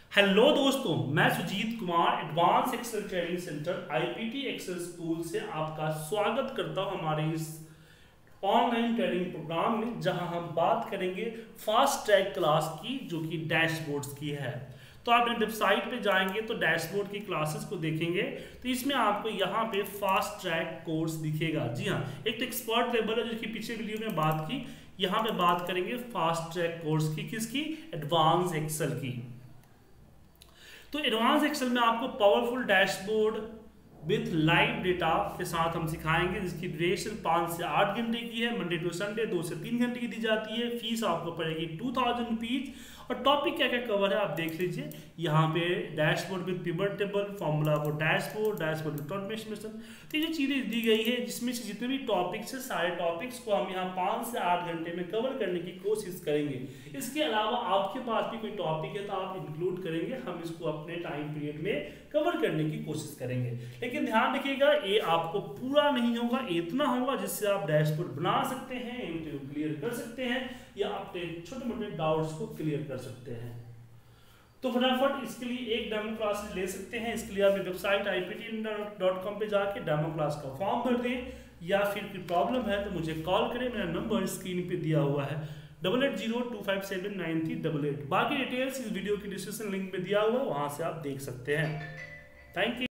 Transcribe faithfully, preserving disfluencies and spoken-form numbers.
Hello दोस्तों, मैं Sujit Kumar advance Excel training centre IPT Excel school से आपका स्वागत करता हूं हमारे इस ऑनलाइन ट्रेनिंग प्रोग्राम में, जहां हम बात करेंगे फास्ट ट्रैक क्लास की, जो कि डैशबोर्ड्स की है। तो आप वेबसाइट पे जाएंगे तो डैशबोर्ड की क्लासेस को देखेंगे तो इसमें आपको यहाँ पे फास्ट ट्रैक कोर्स दिखेगा। जी हाँ, एक तो एक्सपर्ट लेवल है, जिसकी पिछले वीडियो में बात की। यहाँ पे बात करेंगे फास्ट ट्रैक कोर्स की, किसकी? एडवांस एक्सेल की। तो एडवांस एक्सेल में आपको powerful dashboard with live data के साथ हम सिखाएंगे, जिसकी ड्यूरेशन पाँच से आठ घंटे की है। मंडे टू संडे दो से तीन घंटे की दी जाती है। फीस आपको पड़ेगी टू थाउजेंड रुपीज। और टॉपिक क्या क्या कवर है आप देख लीजिए। यहाँ पे dashboard with pivot table, formula for dashboard, dashboard with automation. तो ये जो चीज़ें दी गई है, जिसमें से जितने भी टॉपिक्स है, सारे टॉपिक्स को हम यहाँ पाँच से आठ घंटे में कवर करने की कोशिश करेंगे। इसके अलावा आपके पास भी कोई टॉपिक है तो आप इंक्लूड करेंगे, हम इसको अपने टाइम पीरियड में कवर करने की कोशिश करेंगे। लेकिन ध्यान रखिएगा, ये आपको पूरा नहीं होगा, इतना होगा जिससे आप डैशबोर्ड बना सकते हैं, एमटीयू क्लियर कर सकते हैं, या अपने छोटे मोटे डाउट्स को क्लियर कर सकते हैं। तो फटाफट इसके लिए एक डेमो क्लास ले सकते हैं। इसके लिए आप website I P T dot com पे जाके डेमो क्लास का फॉर्म भर दें, या फिर कोई प्रॉब्लम है तो मुझे कॉल करें। मेरा नंबर स्क्रीन पे दिया हुआ है, double eight zero two five seven nine three double eight. बाकी डिटेल्स इस वीडियो की डिस्क्रिप्शन लिंक में दिया हुआ है, वहां से आप देख सकते हैं। Thank you.